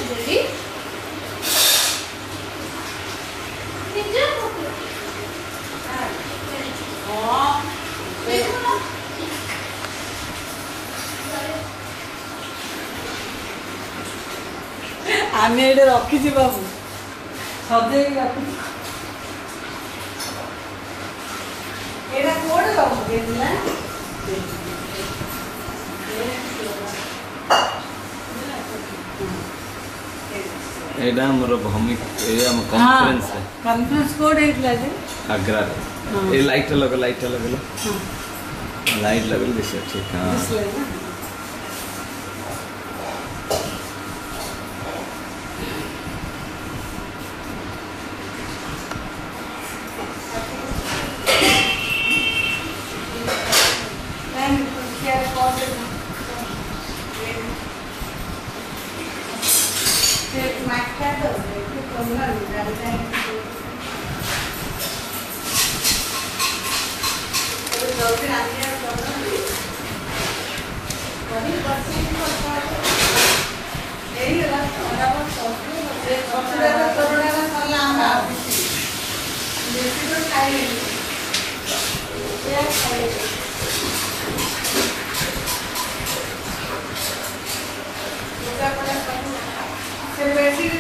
देली निजे हां आमे एडे रखी छी बाबू सजे रखी एडा कोड बाबू देला एडा हमर भूमि एरिया में कॉन्फ्रेंस है कॉन्फ्रेंस कोड हेतला जे आगरा ए लाइट लगल हां लाइट लगल दिस ठीक हां बेडशीट